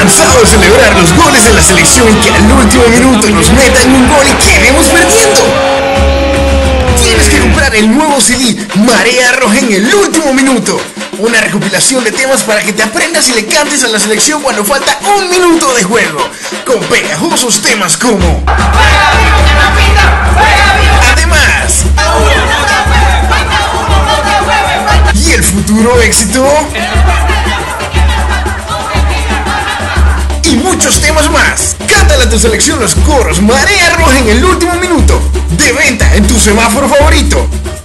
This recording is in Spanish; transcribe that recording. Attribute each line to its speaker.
Speaker 1: cansado de celebrar los goles de la selección y que al último minuto nos metan un gol y quedemos perdiendo? Tienes que comprar el nuevo CD Marea Roja en el último minuto. Una recopilación de temas para que te aprendas y le cantes a la selección cuando falta un minuto de juego. Con pegajosos temas como... Además... ¿Y el futuro éxito? Y muchos temas más. Cántale a tu selección los coros Marea Roja en el último minuto. De venta en tu semáforo favorito.